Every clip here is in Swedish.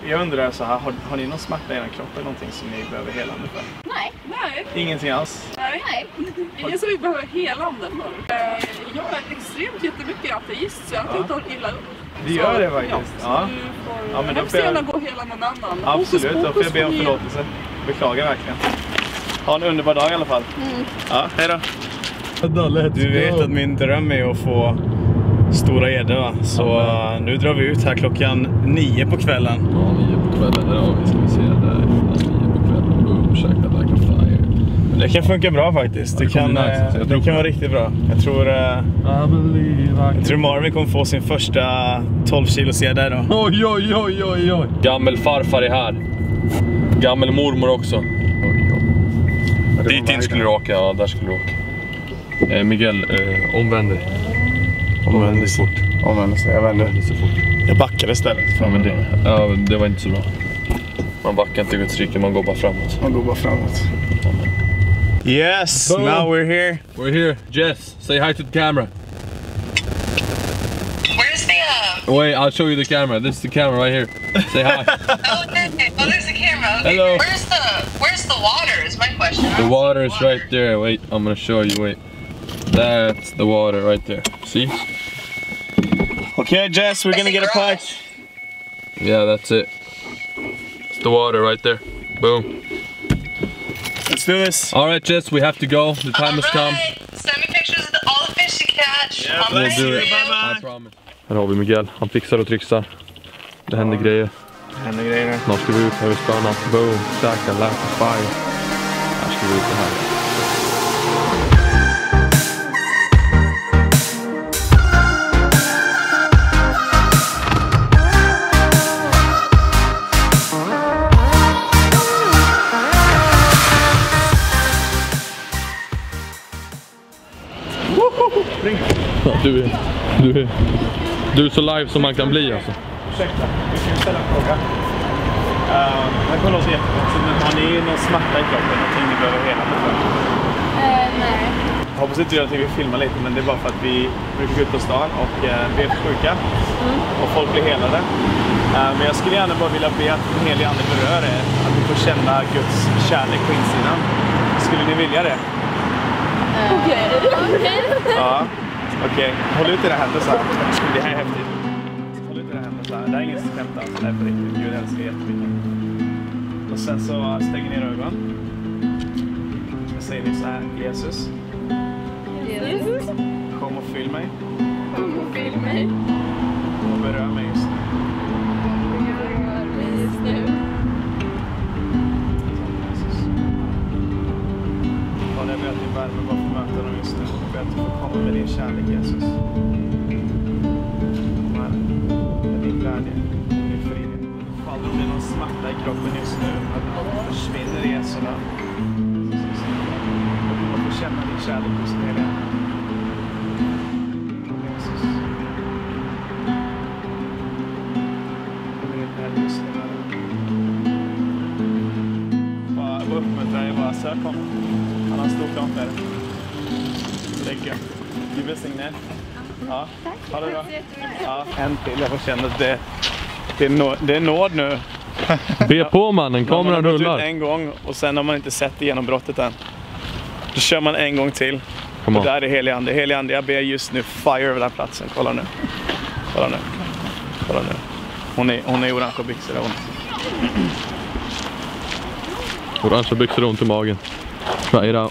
Jag undrar så här, har ni någon smärta i er kropp eller någonting som ni behöver helande för? Nej. Ingenting alls? Nej. Ingen som vi behöver helande för. Jag är extremt jättemycket ateist så jag inte tar illa upp. Det gör det faktiskt? Ja. Men då får jag gärna gå hela någon annan. Absolut, då får jag be om förlåtelse. Beklagar verkligen. Ha en underbar dag i alla fall. Ja, hej då. Du vet att min dröm är att få stora gäddor, va? Så nu drar vi ut här klockan 9 på kvällen. Ja, 9 på kvällen. Ja, vi ska vi se där. 9 på kvällen. Boom, käka like a fire. Det kan funka bra faktiskt. Det kan vara riktigt bra. Jag tror Marvin kommer få sin första 12 kilos gädda idag. Oj. Gammel farfar är här. Gammel mormor också. Dit in skulle du åka, ja, där skulle du åka. Miguel, omvänd dig. Omvänd sig. Jag vänder så fort. Jag backade istället. Det var inte så bra. Man backar inte Guds rike, man går bara framåt. Yes, boom. Now we're here. We're here. Jess, say hi to the camera. Where's the Wait, I'll show you the camera. This is the camera right here. Say hi. okay. Oh, there's the camera. Okay. Hello. Where's the water is my question. The water is right there. Wait, I'm gonna show you. Wait. That's the water right there. See? Okay, Jess, we're gonna get a pike. Yeah, that's it. It's the water right there. Boom. Let's do this. All right, Jess, we have to go. The time has come. Send me pictures of all the fish you catch. Yeah, I'll We'll miss do you. it. I promise. Här har vi Miguel. Han fixar och trixar. Det händer grejer. Snart ska vi ut här vid spöna. Boom, käka, like a fire. Här ska vi ut det här. Ja, du är så live som man kan bli alltså. Ursäkta, vi ska ställa en fråga. Det kommer låta jättekonstigt, men har ni någon smärta i kroppen? Någonting ni behöver hela med? Nej. Jag hoppas inte att vi filmar lite, men det är bara för att vi brukar gå ut på stan och vi är sjuka. Och folk blir helade. Men jag skulle gärna bara vilja be att en helig ande berör er. Att ni får känna Guds kärlek på insidan. Skulle ni vilja det? Okej. Ja. Okej. Håll ut era händer så här. Det här är häftigt. Håll ut era händer så här. Det är ingen skämt alls. Det är på riktigt. Gud älskar jättemycket. Och sen så stänger ni era ögon. Jag säger ni så här. Jesus. Kom och fyll mig. Och berör mig just nu. Fader, jag ber att din värme bara får möta dem just nu. Jag ber att du får komma med din kärlek, Jesus. Kom här. Med din glädje. Din frid. Fader, om det är någon smärta i kroppen just nu. Att det försvinner i Jesu namn. Jag vill bara få känna din kärlek hos dig, heliga. Jesus. Jag vill inte här just nu. Bara uppmuntra dig, bara sök honom. Han har en stor plan för det. Det är gött. Du vill signa? Ja. Ha det bra. Ja. En till. Jag får känna att det är nåd nu. Be på mannen, kameran rullar. En gång och sen har man inte sett igenom brottet än. Då kör man en gång till. Och där är helig ande. Helig ande, jag ber just nu fire över den platsen. Kolla nu. Hon är i orange byxor. Orange byxor ont i magen. Try it out.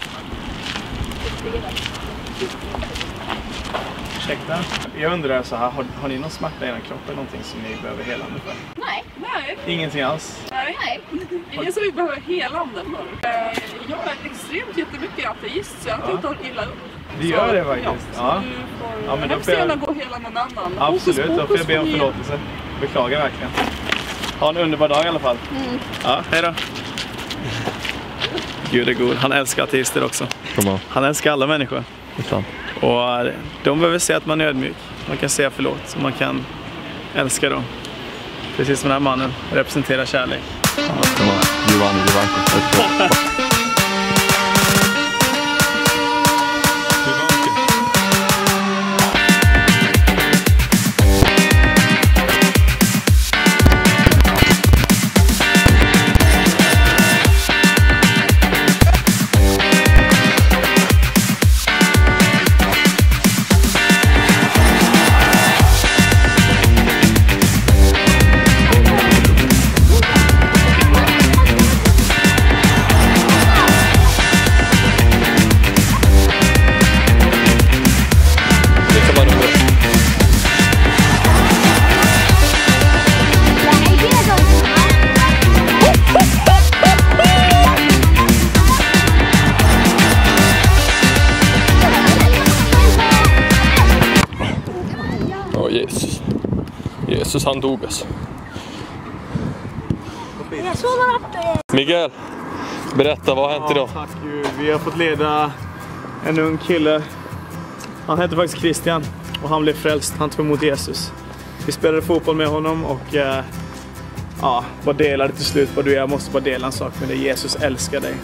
Ursäkta. Jag undrar så här, har ni någon smärta i er kropp eller någonting som ni behöver helande för? Nej. Ingenting alls? Nej. Ingen som vi behöver helande för. Jag är extremt jättemycket ateist så jag inte tar illa upp. Det gör det faktiskt? Ja. Men då får jag gärna gå hela någon annan. Absolut, då får jag be om förlåtelse. Beklagar verkligen. Ha en underbar dag i alla fall. Ja, hej då. Gud är god. Han älskar ateister också. Han älskar alla människor. Och de behöver se att man är ödmjuk. Man kan säga förlåt. Så man kan älska dem. Precis som den här mannen representerar kärlek. Du vann. Jesus han dog alltså. Miguel, berätta, vad har hänt idag? Tack Gud, vi har fått leda en ung kille. Han heter faktiskt Christian och han blev frälst, han tog emot Jesus. Vi spelade fotboll med honom och bara delade till slut vad du är. Jag måste bara dela en sak med dig, Jesus älskar dig.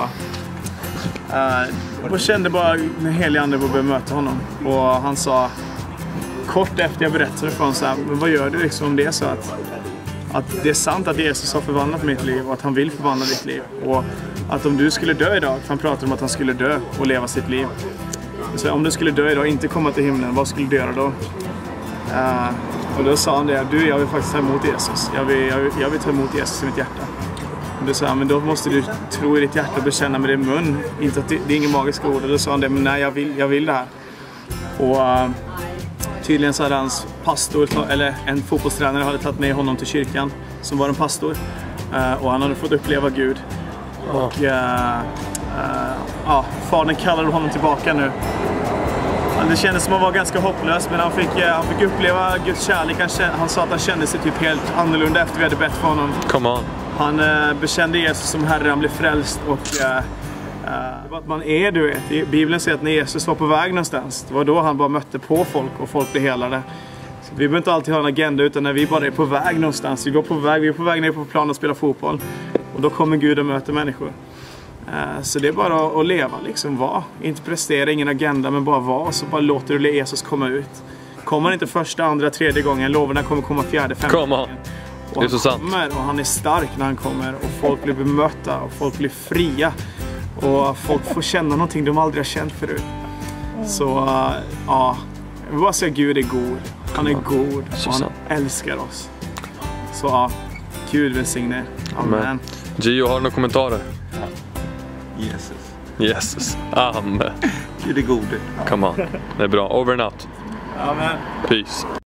Och jag kände bara den heliga ande började möta honom. Och han sa, kort efter jag berättade för honom så här, men vad gör du liksom om det är så att det är sant att Jesus har förvandlat mitt liv och att han vill förvandla ditt liv. Och att om du skulle dö idag, för han pratade om att han skulle dö och leva sitt liv. Så om du skulle dö idag och inte komma till himlen, vad skulle du göra då? Och då sa han det, jag vill faktiskt ta emot Jesus. Jag vill ta emot Jesus i mitt hjärta. Och då sa han, men då måste du tro i ditt hjärta och bekänna med din mun. Inte att det är ingen magiska ord. Och då sa han det, men nej, jag vill det här. Och tydligen så hade hans pastor, eller en fotbollstränare hade tagit med honom till kyrkan som var en pastor. Och han hade fått uppleva Gud. Och fadern kallade honom tillbaka nu. Det kändes som att han var ganska hopplös, men han fick uppleva Guds kärlek. Han sa att han kände sig typ helt annorlunda efter vi hade bett för honom. Come on. Han bekände Jesus som Herre, han blev frälst och det var att man är, du vet. Bibeln säger att när Jesus var på väg någonstans, det var då han bara mötte på folk och folk blev helade. Så vi behöver inte alltid ha en agenda, utan när vi bara är på väg någonstans, vi är på väg ner på plan och spela fotboll, och då kommer Gud och möter människor. Så det är bara att leva, liksom vara. Inte prestera, ingen agenda, men bara vara. Så bara låter du Jesus komma ut. Kommer han inte första, andra, tredje gången, lovarna kommer komma fjärde, femte gången. Och det är så sant. Och han är stark när han kommer. Och folk blir bemötta och folk blir fria. Och folk får känna någonting de aldrig har känt förut. Så jag vill bara säga att Gud är god. Han är god och han älskar oss. Så Gud välsigne. Amen. Gio, har du några kommentarer? Jesus. Amen. Gud är god. Come on. Det är bra. Over and out. Amen. Peace.